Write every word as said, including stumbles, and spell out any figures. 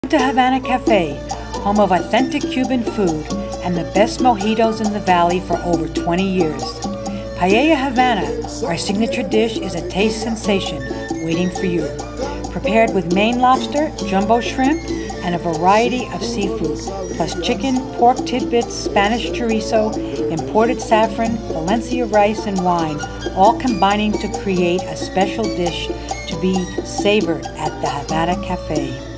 To Havana Cafe, home of authentic Cuban food and the best mojitos in the valley for over twenty years. Paella Havana, our signature dish, is a taste sensation waiting for you. Prepared with Maine lobster, jumbo shrimp, and a variety of seafood, plus chicken, pork tidbits, Spanish chorizo, imported saffron, Valencia rice, and wine, all combining to create a special dish to be savored at the Havana Cafe.